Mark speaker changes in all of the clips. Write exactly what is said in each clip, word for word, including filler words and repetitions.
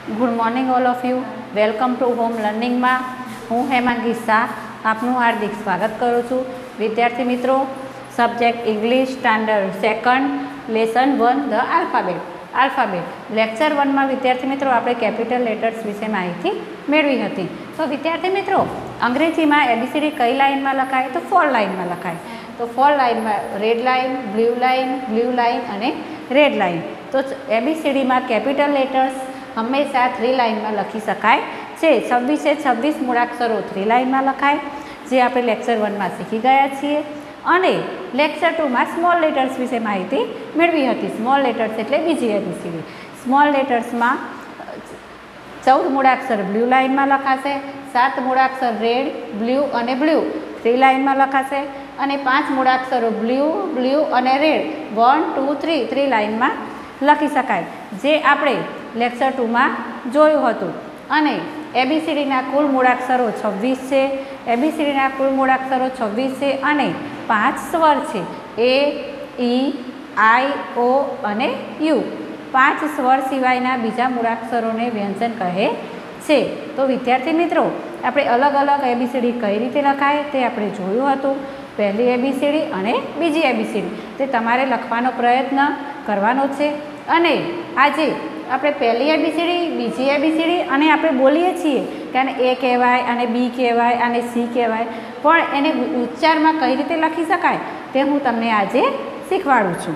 Speaker 1: Good morning all of you. Welcome to home લર્નિંગમાં હું હેમાંગી શાહ આપનું હાર્દિક સ્વાગત કરું છું. વિદ્યાર્થી મિત્રો, subject English standard second, lesson one the alphabet. Alphabet lecture વનમાં વિદ્યાર્થી મિત્રો આપણે કેપિટલ લેટર્સ વિશે માહિતી મેળવી હતી. તો વિદ્યાર્થી મિત્રો, અંગ્રેજીમાં એબીસીડી કઈ લાઇનમાં લખાય? તો ફોર લાઇનમાં લખાય. તો ફોર લાઇનમાં red line, blue line, blue line અને રેડ લાઇન. તો એબીસીડીમાં કેપિટલ લેટર્સ હંમેશા થ્રી લાઇનમાં લખી શકાય છે. છવ્વીસે છવ્વીસ મૂળાક્ષરો થ્રી લાઇનમાં લખાય, જે આપણે લેક્ચર વનમાં શીખી ગયા છીએ. અને લેક્ચર ટુમાં સ્મોલ લેટર્સ વિશે માહિતી મેળવી હતી. સ્મોલ લેટર્સ એટલે બીજી એબીસીડી. સ્મોલ લેટર્સમાં ચૌદ મૂળાક્ષર બ્લુ લાઇનમાં લખાશે, સાત મૂળાક્ષર રેડ, બ્લુ અને બ્લુ થ્રી લાઇનમાં લખાશે, અને પાંચ મૂળાક્ષરો બ્લુ, બ્લુ અને red one two three three લાઇનમાં લખી શકાય, જે આપણે લેક્ચર ટુમાં જોયું હતું. અને એબીસીડીના કુલ મૂળાક્ષરો છવ્વીસ છે. એબીસીડીના કુલ મૂળાક્ષરો છવ્વીસ છે અને પાંચ સ્વર છે. એ, ઈ, આઈ, ઓ અને યુ. પાંચ સ્વર સિવાયના બીજા મૂળાક્ષરોને વ્યંજન કહે છે. તો વિદ્યાર્થી મિત્રો, આપણે અલગ અલગ એબીસીડી કઈ રીતે લખાય તે આપણે જોયું હતું. પહેલી એબીસીડી અને બીજી એબીસીડી તે તમારે લખવાનો પ્રયત્ન કરવાનો છે. અને આજે આપણે પહેલી એબીસીડી, બીજી એબીસીડી અને આપણે બોલીએ છીએ કે આને એ કહેવાય, આને બી કહેવાય, આને સી કહેવાય, પણ એને ઉચ્ચારમાં કઈ રીતે લખી શકાય તે હું તમને આજે શીખવાડું છું.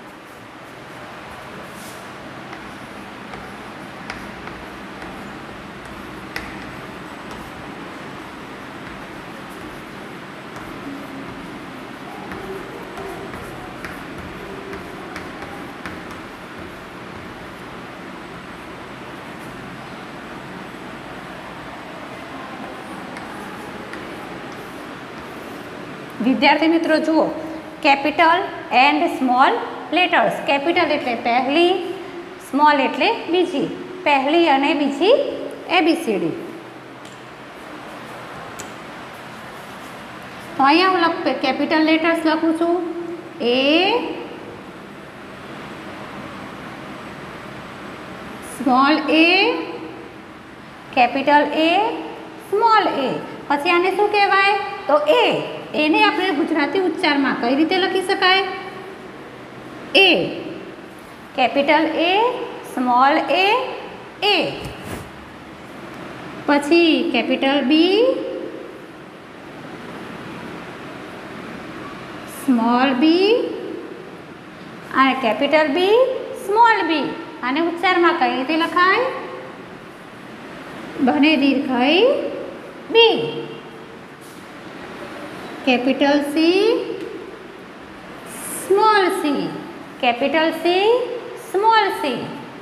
Speaker 1: વિદ્યાર્થી મિત્રો જુઓ, capital and small letters. Capital એટલે પહેલી, સ્મોલ એટલે બીજી. પહેલી અને બીજી એબીસીડી. તો અહીંયા હું કેપિટલ લેટર્સ લખું છું. A, small A, capital A, small A. પછી આને શું કહેવાય? તો એ. એને આપણે ગુજરાતી ઉચ્ચારમાં કઈ રીતે લખી શકાય? A. Capital A, small A, A. પછી કેપિટલ બી, સ્મોલ બી અને કેપિટલ બી, સ્મોલ બી. આને ઉચ્ચારમાં કઈ રીતે લખાય? બને દીર્ઘઈ B. Capital C, small C. Capital C, small C.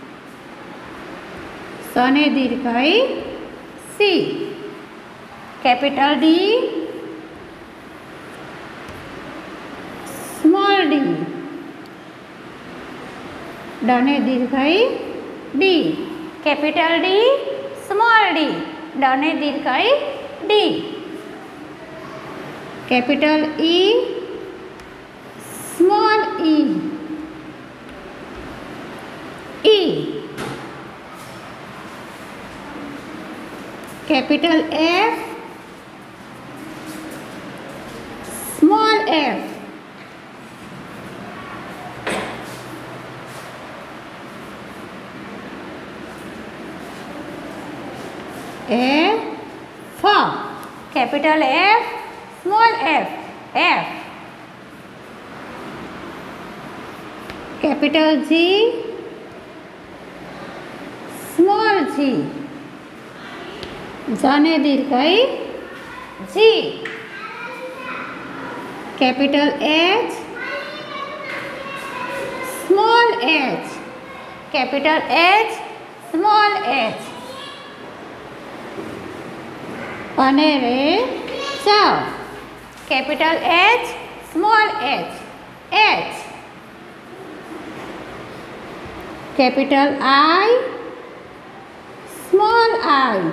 Speaker 1: સને દીર્ઘઈ C. Capital D, small D. ડને દીર્ઘઈ D. Capital D, small D. ડને દીર્ઘઈ D. Capital E, small E. E. Capital F, small F. F. Capital F, small F, F. Capital G, small G. જને દીર્ઘઈ G. Capital H, small H. Capital H, small H. અને રે ચાવ. Capital H, small H, H. Capital I, small I.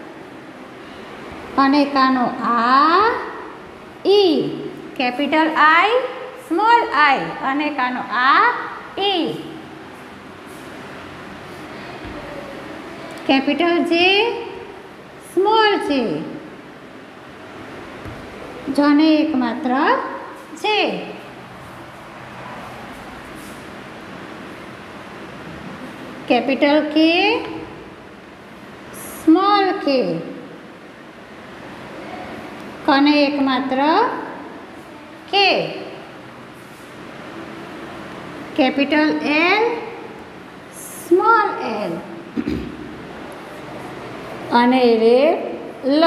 Speaker 1: અને કાનો આ, ઈ. Capital I, small I. અને કાનો આ, ઈ. કેપિટલ જે સ્મોલ જે જને એકમાત્ર જે કેપિટલ કે સ્મોલ કે કને એકમાત્ર કે કેપિટલ એલ સ્મોલ એલ અને રે લ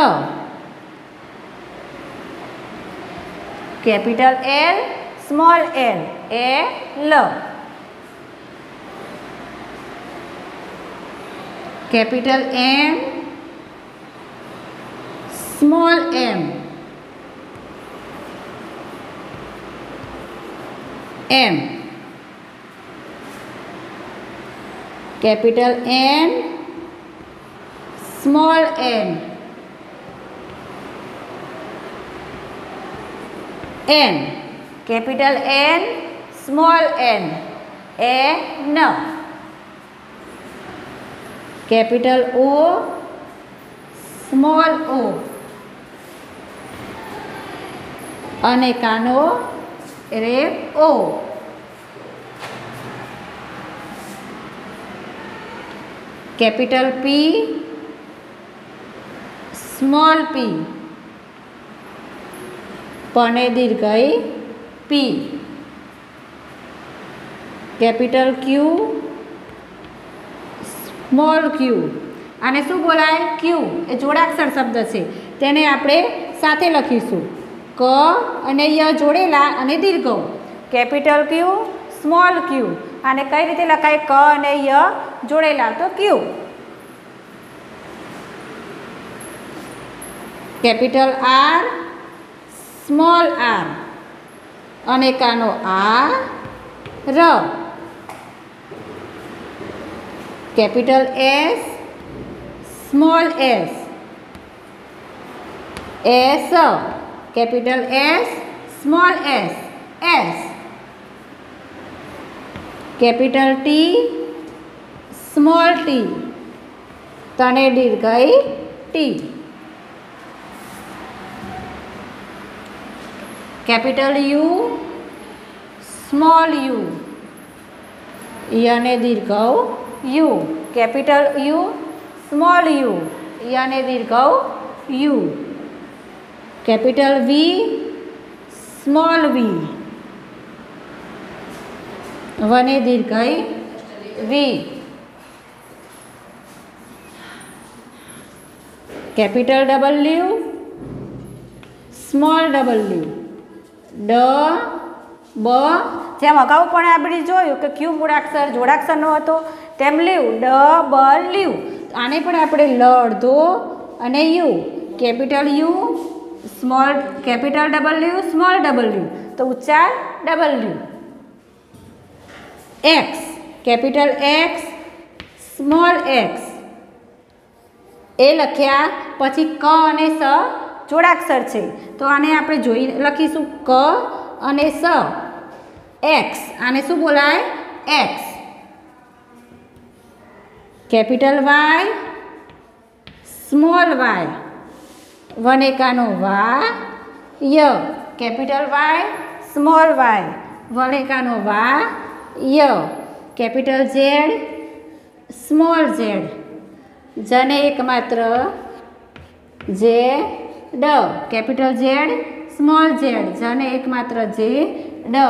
Speaker 1: કેપિટલ એલ સ્મોલ એલ એ લ capital M small M M capital N small N N capital N small N N capital O small O અને કાનો રે O capital P small P pane દીર્ઘઈ P capital Q small Q આને શું બોલાય ક્યુ એ જોડાક્ષર શબ્દ છે તેને આપણે સાથે લખીશું ક અને ય જોડેલા અને દીર્ઘ કેપિટલ ક્યુ સ્મોલ ક્યુ આને કઈ રીતે લખાય ક અને ય જોડેલા તો Q capital R small R અને કાનો આ ર capital S small S S capital S small S S capital T small T તને દીર્ઘઈ T capital U small U યને દીર્ઘ U capital U small U યને દીર્ઘ U capital V small V વને દીર્ઘઈ V capital W small W ડ બ જેમ અગાઉ પણ આપણે જોયું કે ક્યુ મૂળાક્ષર જોડાક્ષરનો હતો તેમ લીવ ડ બ લીવ આને પણ આપણે લ અડધો અને U capital U small capital W small W તો ઉચ્ચાર W X capital X small X એ લખ્યા પછી ક અને સ જોડાક્ષર છે તો આને આપણે જોઈ લખીશું ક અને સ એક્સ આને શું બોલાય X capital Y small Y વનેકાનો વા ય કેપિટલ વાય સ્મોલ વાય વનેકાનો વા ય કેપિટલ ઝેડ સ્મોલ ઝેડ જને એકમાત્ર જે ડ કેપિટલ ઝેડ સ્મોલ ઝેડ જને એકમાત્ર જે ડ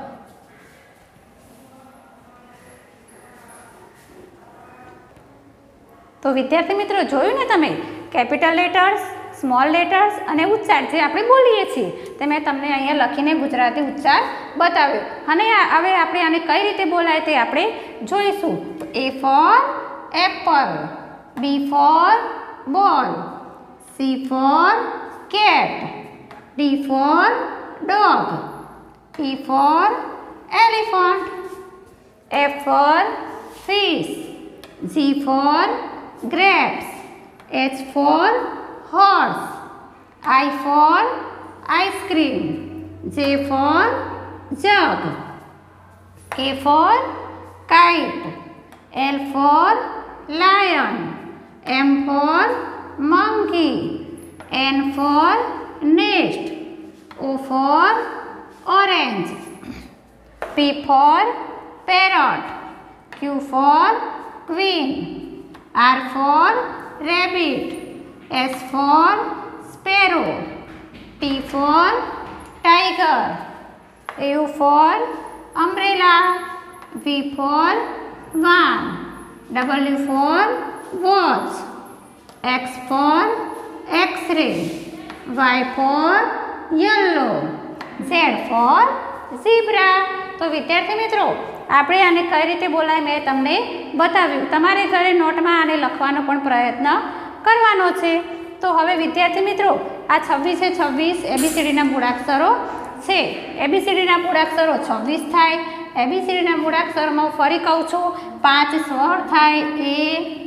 Speaker 1: તો વિદ્યાર્થી મિત્રો જોયું ને તમે કેપિટલ લેટર્સ સ્મોલ લેટર્સ અને ઉચ્ચાર જે આપણે બોલીએ છીએ તે મેં તમને અહીંયા લખીને ગુજરાતી ઉચ્ચાર બતાવ્યો અને હવે આપણે આને કઈ રીતે બોલાય તે આપણે જોઈશું A for apple B for ball C for cat D for dog E for elephant, F for fish, G for grapes, H for horse, I for ice cream, J for jug, K for kite, L for lion, M for monkey. N for nest. O for orange. P for parrot. Q for queen. R for rabbit. S for sparrow. T for tiger. U for umbrella. V for van. W for watch. X for X-ray. Y for yellow. Z for zebra. તો વિદ્યાર્થી મિત્રો આપણે આને કઈ રીતે બોલાય મેં તમને બતાવ્યું. તમારે ઘરે નોટમાં આને લખવાનો પણ પ્રયત્ન કરવાનો છે. તો હવે વિદ્યાર્થી મિત્રો આ છવ્વીસ છે છવ્વીસ એબીસીડીના મૂળાક્ષરો છે. એબીસીડીના મૂળાક્ષરો છવ્વીસ થાય. એબીસીડીના મૂળાક્ષરમાં ફરી કહું છું પાંચ સ્વર થાય. એ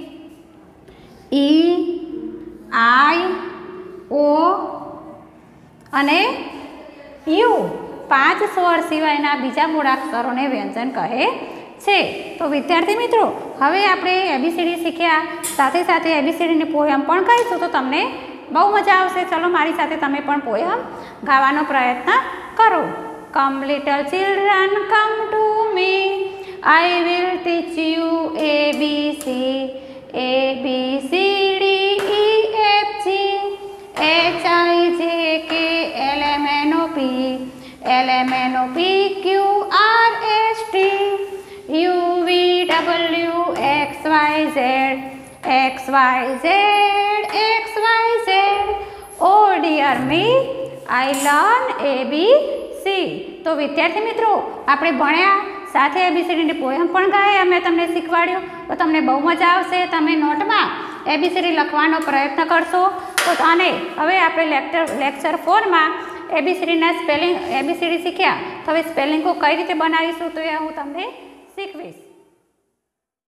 Speaker 1: ઈ આઈ ઓ અને યુ. પાંચ સ્વર સિવાયના બીજા મૂળાક્ષરોને વ્યંજન કહે છે. તો વિદ્યાર્થી મિત્રો હવે આપણે એબીસીડી શીખ્યા, સાથે સાથે એબીસીડીની પોયમ પણ કહીશું તો તમને બહુ મજા આવશે. ચલો મારી સાથે તમે પણ પોયમ ગાવાનો પ્રયત્ન કરો. Come little children come to me, I will teach you A B C. A B C D E F G H I J K L M N O P. L M N O P Q R S T U V W X Y Z X Y Z X Y Z. Oh dear me, I learn A B C. તો વિદ્યાર્થી મિત્રો આપણે ભણ્યા, સાથે એબીસીડીની poem પણ ગાય, અમે તમને શીખવાડ્યું તો તમને બહુ મજા આવશે. તમે નોટમાં એબીસીડી લખવાનો પ્રયત્ન કરશો. તો અને હવે આપણે લેક્ચર લેક્ચર ફોરમાં એબીસીડીના સ્પેલિંગ એબીસીડી શીખ્યા. તો હવે સ્પેલિંગો કઈ રીતે બનાવીશું તો એ હું તમને શીખવીશ.